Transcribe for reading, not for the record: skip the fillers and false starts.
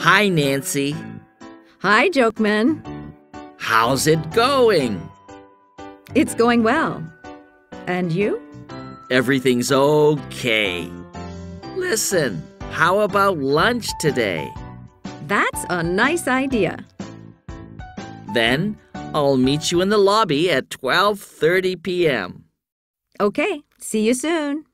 Hi, Nancy. Hi, Jokeman. How's it going? It's going well. And you? Everything's okay. Listen, how about lunch today? That's a nice idea. Then I'll meet you in the lobby at 12:30 p.m. Okay, see you soon.